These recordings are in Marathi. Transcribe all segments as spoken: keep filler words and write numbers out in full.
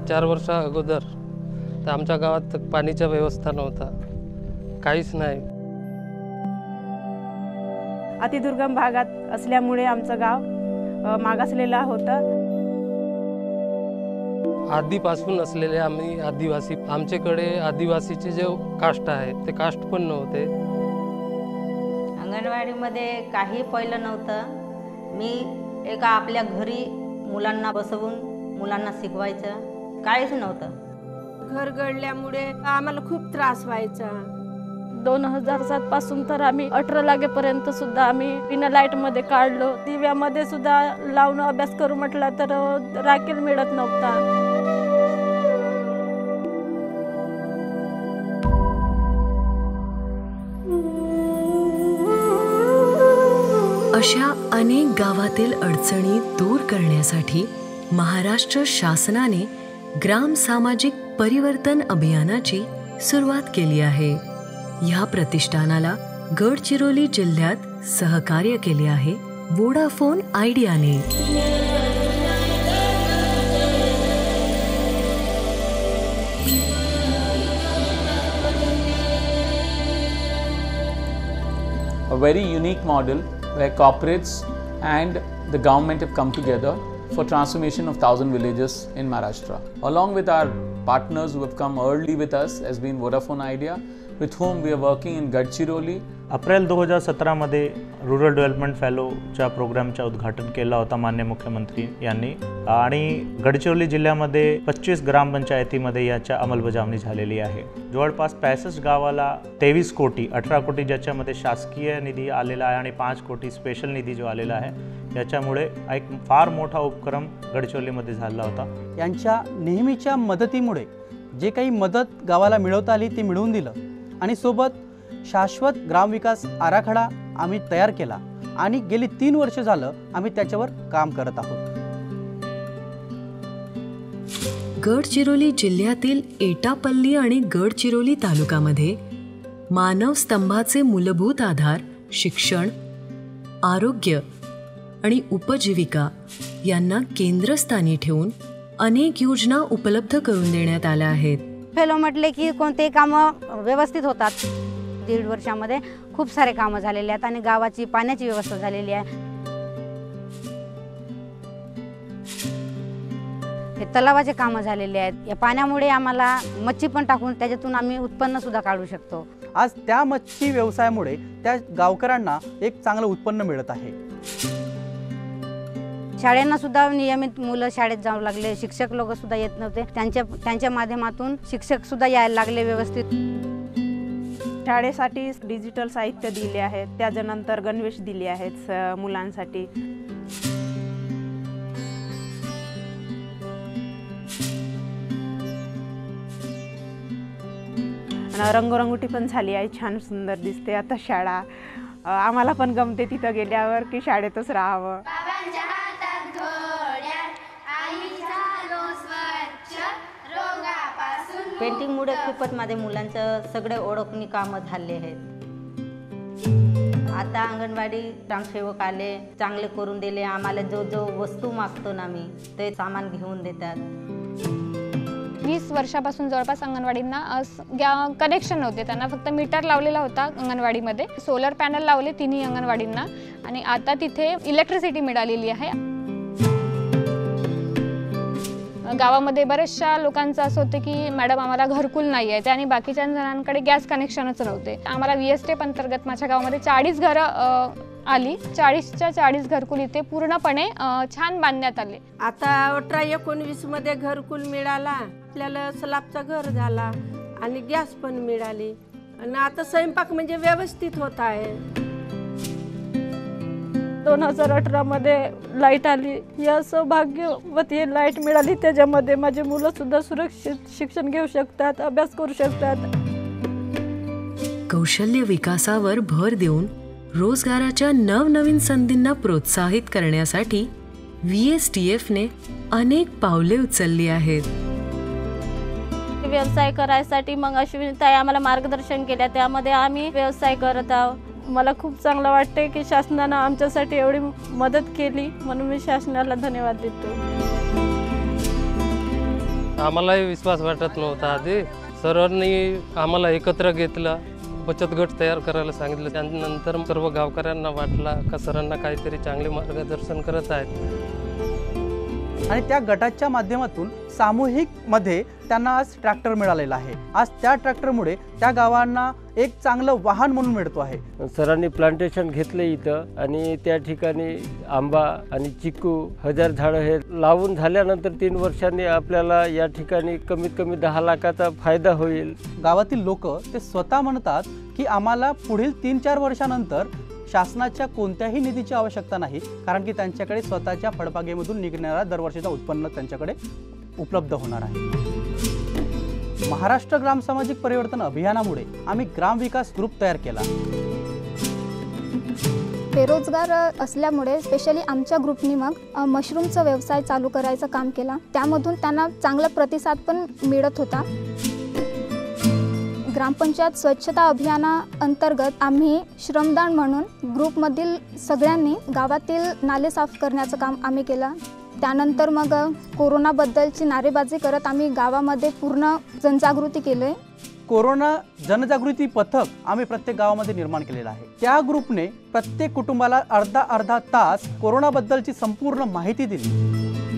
चार वर्षा अगोदर तर आमच्या गावात पाण्याची व्यवस्था नव्हता, काहीच नाही। अतिदुर्गम भागात असल्यामुळे आमचं गाव मागासलेलं होतं। आधीपासून असलेले आम्ही आदिवासी, आमच्याकडे आदिवासीचे जे कास्ट आहे ते कास्ट पण नव्हते। अंगणवाडीमध्ये काही पहिलं नव्हतं। मी एका आपल्या घरी मुलांना बसवून मुलांना शिकवायचं, काहीच नव्हतं। घर गळल्यामुळे आम्हाला खूप त्रास व्हायचा। दोन हजार सात पासून तर आम्ही अठरा लागेपर्यंत सुद्धा आम्ही बिना लाईट मध्ये काढलो। दिव्यामध्ये सुद्धा लावून अभ्यास करू म्हटला तर राखेल मिळत नव्हता। अशा अनेक गावातील अडचणी दूर करण्यासाठी महाराष्ट्र शासनाने ग्राम सामाजिक परिवर्तन अभियानाची सुरुवात केली आहे। या प्रतिष्ठानाला गडचिरोली जिल्ह्यात सहकार्य केले आहे वोडाफोन आयडियाने। A very unique model where corporates and the government have come together for transformation of thousand villages in Maharashtra. Along with our partners who have come early with us has been Vodafone Idea, with whom we are working in Gadchiroli. अप्रिल दोन हजार सतरा मध्ये रूरल डेव्हलपमेंट फेलोच्या प्रोग्रामचा उद्घाटन केला होता माननीय मुख्यमंत्री यांनी, आणि गडचिरोली जिल्ह्यामध्ये पच्चीस ग्रामपंचायतीमध्ये याच्या अंमलबजावणी झालेली आहे। जवळपास पासष्ट गावाला तेवीस कोटी अठरा कोटी ज्याच्यामध्ये शासकीय निधी आलेला आहे आणि पाच कोटी स्पेशल निधी जो आलेला आहे। याच्यामुळे एक फार मोठा उपक्रम गडचिरोलीमध्ये झाला होता। यांच्या नेहमीच्या मदतीमुळे जे काही मदत गावाला मिळवता आली ती मिळवून दिलं, आणि सोबत शाश्वत ग्रामविकास आराखडा आम्ही तयार केला आणि गेली तीन वर्ष झालं आम्ही त्याच्यावर काम करत आहोत। गडचिरोली जिल्ह्यातील एटापल्ली आणि गडचिरोली तालुक्यामध्ये मानव स्तंभाचे मूलभूत आधार शिक्षण, आरोग्य आणि उपजीविका यांना केंद्रस्थानी ठेवून अनेक योजना उपलब्ध करून देण्यात आल्या आहेत। फेलो म्हटले की कोणतेही कामं व्यवस्थित होतात। दीड वर्षामध्ये खूप सारे कामं झालेले आहेत आणि गावाची पाण्याची व्यवस्था झालेली आहे। हे तलावाचे कामं झालेले आहेत। या पाण्यामुळे आम्हाला मच्छी पण टाकून त्याच्यातून आम्ही उत्पन्न सुद्धा काढू शकतो। आज त्या मच्छी व्यवसायामुळे त्या गावकऱ्यांना एक चांगलं उत्पन्न मिळत आहे। शाळेंना सुद्धा नियमित मुलं शाळेत जाऊ लागले, शिक्षक लोक सुद्धा येत नव्हते, त्यांच्या त्यांच्या माध्यमातून शिक्षक सुद्धा यायला लागले व्यवस्थित। शाळेसाठी डिजिटल साहित्य दिले आहेत, त्याच्यानंतर गणवेश दिले आहेत मुलांसाठी। रंगरंगोटी पण झाली आहे, छान सुंदर दिसते आता शाळा। आम्हाला पण गमते तिथं गेल्यावर की शाळेतच राहावं। पेंटिंगमुळे खूपच माझ्या मुलांचं सगळे ओळखणी कामं झाले आहेत। आता अंगणवाडी ग्रामसेवक आले, चांगले करून दिले आम्हाला। जो जो वस्तू मागतो ना मी ते सामान घेऊन देतात। वीस वर्षापासून जवळपास अंगणवाडींना कनेक्शन नव्हते, त्यांना फक्त मीटर लावलेला होता अंगणवाडीमध्ये। सोलर पॅनल लावले तिन्ही अंगणवाडींना आणि आता तिथे इलेक्ट्रिसिटी मिळालेली आहे। गावामध्ये बरेचशा लोकांचं असं होतं की मॅडम आम्हाला घरकुल नाही आहे, आणि बाकीच्या जणांकडे गॅस कनेक्शनच नव्हते। आम्हाला व्ही एस टी अंतर्गत माझ्या गावामध्ये चाळीस घरं आली, चाळीसच्या चाळीस घरकुल इथे पूर्णपणे छान बांधण्यात आले। आता अठरा एकोणवीस मध्ये घरकुल मिळाला, आपल्याला स्लॅबचा घर झाला आणि गॅस पण मिळाली, आणि आता स्वयंपाक म्हणजे व्यवस्थित होत आहे। दोन हजार अठरा मध्ये लाईट आली, या सौभाग्यवती लाईट मिळाली, त्याच्यामध्ये माझे मुलं सुद्धा सुरक्षित शिक्षण घेऊ शकतात, अभ्यास करू शकतात। कौशल्य विकासावर भर देऊन रोजगाराच्या नवनवीन संधींना प्रोत्साहित करण्यासाठी व्ही एस टी एफ ने अनेक पावले उचलली आहेत। व्यवसाय करायसाठी मग अश्विनी ताई आम्हाला मार्गदर्शन केले, त्यामध्ये आम्ही व्यवसाय करत आहोत। मला खूप चांगलं वाटते की शासनाने आमच्यासाठी एवढी मदत केली, म्हणून मी शासनाला धन्यवाद देतो। आम्हालाही विश्वास वाटत नव्हता आधी. सरांनी आम्हाला एकत्र घेतलं, बचत गट तयार करायला सांगितलं. त्यानंतर सर्व गावकऱ्यांना वाटला का सरांना काहीतरी चांगले मार्गदर्शन करत आहेत. आणि त्या गटाच्या माध्यमातून सामूहिकमध्ये त्यांना आज ट्रॅक्टर मिळालेला आहे. आज त्या ट्रॅक्टरमुळे त्या गावांना एक चांगलं वाहन म्हणून मिळतो आहे. सरांनी प्लांटेशन घेतले इथं आणि त्या ठिकाणी आंबा आणि चिकू हजार झाडं हे लावून झाल्यानंतर तीन वर्षांनी आपल्याला या ठिकाणी कमीत कमी दहा लाखाचा फायदा होईल. गावातील लोक ते स्वतः म्हणतात की आम्हाला पुढील तीन चार वर्षानंतर शासनाच्या कोणत्याही निधीची आवश्यकता नाही, कारण की त्यांच्याकडे स्वतःच्या फळबागेमधून निघणारा दरवर्षीचा उत्पन्न त्यांच्याकडे उपलब्ध होणार आहे. महाराष्ट्र ग्राम सामाजिक परिवर्तन अभियानामुळे आम्ही ग्राम विकास ग्रुप तयार केला. बेरोजगार असल्यामुळे स्पेशली आमच्या ग्रुपनी मग मशरूमचा व्यवसाय चालू करायचं काम केला. त्यामधून त्यांना चांगला प्रतिसाद पण मिळत होता. ग्रामपंचायत स्वच्छता अभियानाअंतर्गत आम्ही श्रमदान म्हणून ग्रुपमधील सगळ्यांनी गावातील नाले साफ करण्याचं काम आम्ही केलं. त्यानंतर मग कोरोनाबद्दलची नारेबाजी करत आम्ही गावामध्ये पूर्ण जनजागृती केली. कोरोना जनजागृती पथक आम्ही प्रत्येक गावामध्ये निर्माण केलेलं आहे. त्या ग्रुपने प्रत्येक कुटुंबाला अर्धा अर्धा तास कोरोनाबद्दलची संपूर्ण माहिती दिली.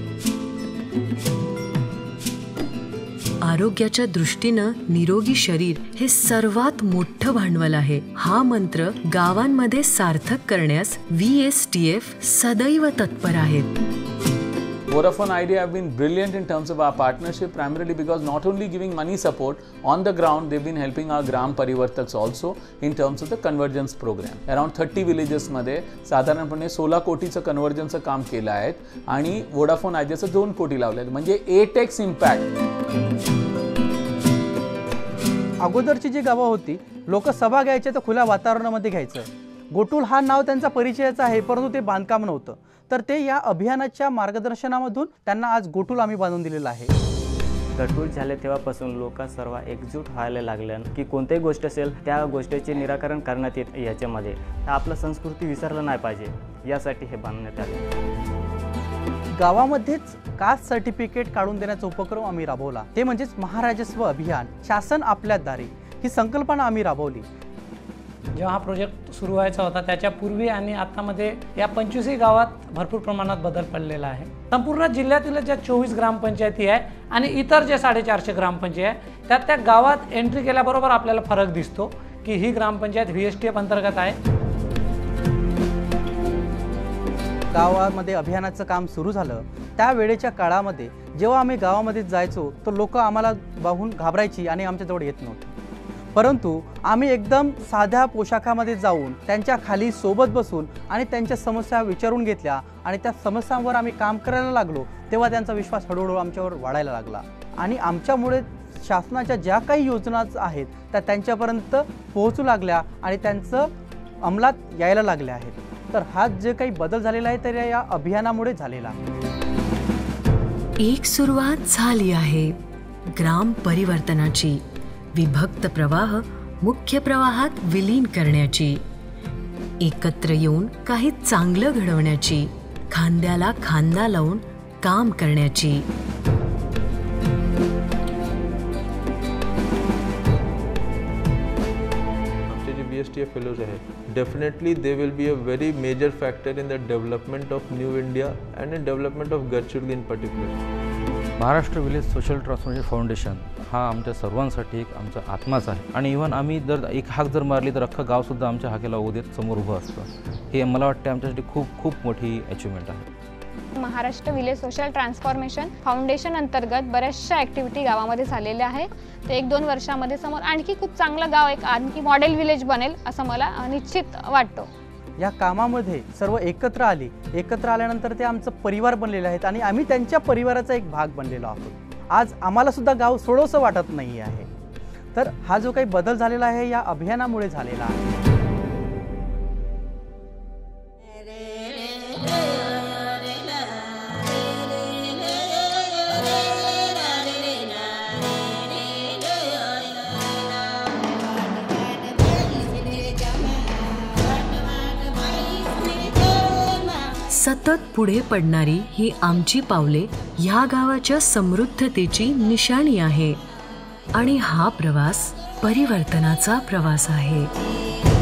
आरोग्याच्या दृष्टीनं निरोगी शरीर हे सर्वात मोठं भांडवल आहे. हा मंत्र गावांमध्ये सार्थक करण्यास व्ही एस टी एफ सदैव तत्पर आहेत. Vodafone Idea have been brilliant in terms of our partnership, primarily because not only giving money support on the ground, they've been helping our Gram Parivartaks also in terms of the convergence program. Around thirty villages मध्ये साधारणपणे सोळा कोटीचं कन्वर्जनचं काम केलं आहे आणि Vodafone Ideaचं दोन कोटी लावले आहेत, म्हणजे एट एक्स इम्पॅक्ट. अगोदरची जी गावं होती, लोक सभा घ्यायचे तर खुल्या वातावरणामध्ये घ्यायचं. गोटूल हा नाव त्यांचा परिचयाचा आहे, परंतु ते बांधकाम नव्हतं. तर ते या अभियानाच्या मार्गदर्शनामधून त्यांना आज गोटूल आम्ही बांधून दिलेलं आहे. गटूळ झाले तेव्हापासून लोक सर्व एकजूट व्हायला लागले की कोणतीही गोष्ट असेल त्या गोष्टीचे निराकरण करण्यात येत. याच्यामध्ये आपलं संस्कृती विसरलं नाही पाहिजे यासाठी हे बांधण्यात आले. गावामध्येच कास्ट सर्टिफिकेट काढून देण्याचा उपक्रम आम्ही राबवला. ते म्हणजेच महाराजस्व अभियान, शासन आपल्या दारी, ही संकल्पना आम्ही राबवली. जेव्हा हा प्रोजेक्ट सुरू व्हायचा होता त्याच्यापूर्वी आणि आतामध्ये या पंचवीसही गावात भरपूर प्रमाणात बदल पडलेला आहे. संपूर्ण जिल्ह्यातील ज्या चोवीस ग्रामपंचायती आहे आणि इतर जे साडेचारशे ग्रामपंचायती आहे त्यात त्या गावात एंट्री केल्याबरोबर आपल्याला फरक दिसतो की ही gram panchayat V S T F अंतर्गत आहे. गावामध्ये अभियानाचं काम सुरू झालं त्या वेळेच्या काळामध्ये जेव्हा आम्ही गावामध्ये जायचो तर लोक आम्हाला पाहून घाबरायची आणि आमच्याजवळ येत नव्हते. परंतु आम्ही एकदम साध्या पोशाखामध्ये जाऊन त्यांच्या खाली सोबत बसून आणि त्यांच्या समस्या विचारून घेतल्या आणि त्या समस्यांवर आम्ही काम करायला लागलो. तेव्हा त्यांचा विश्वास हळूहळू आमच्यावर वाढायला लागला आणि आमच्यामुळे शासनाच्या ज्या काही योजना आहेत त्या त्यांच्यापर्यंत पोहोचू लागल्या आणि त्यांचं अंमलात यायला लागल्या आहेत. तर हा जे काही बदल झालेला आहे तर या अभियानामुळे झालेला आहे. एक सुरुवात झाली आहे ग्राम परिवर्तनाची. विभक्त प्रवाह मुख्य प्रवाहात विलीन करण्याची, एकत्र येऊन काही चांगलं घडवण्याची, खांद्याला खांदा लावून काम करण्याची. आमचे जे B S T F fellows आहेत definitely they will be a very major factor in the development of new India and in development of Gadchiroli in particular. Maharashtra village social transformation foundation हा आमच्या सर्वांसाठी एक आमचा आत्माच आहे आणि इव्हन आम्ही जर एक हाक जर मारली तर अख्खं गावसुद्धा आमच्या हाकेला उदेत समोर उभं असतं. हे मला वाटतं आमच्यासाठी खूप खूप मोठी अचिव्हमेंट आहे. Maharashtra village social transformation foundation अंतर्गत बऱ्याचशा ॲक्टिव्हिटी गावामध्ये झालेल्या आहे. ते एक दोन वर्षामध्ये समोर आणखी खूप चांगलं गाव, एक आणखी मॉडेल विलेज बनेल असं मला निश्चित वाटतं. या कामामध्ये सर्व एकत्र आली. एकत्र आल्यानंतर ते आमचं परिवार बनलेले आहेत आणि आम्ही त्यांच्या परिवाराचा एक भाग बनलेलो आहोत. आज आम्हाला सुद्धा गाव सोडवसं वाटत नाही आहे. तर हा जो काही बदल झालेला आहे या अभियानामुळे झालेला आहे. सतत पुढे पडणारी ही आमची पावले ह्या गावाच्या समृद्धतेची निशाणी आहे आणि हा प्रवास परिवर्तनाचा प्रवास आहे.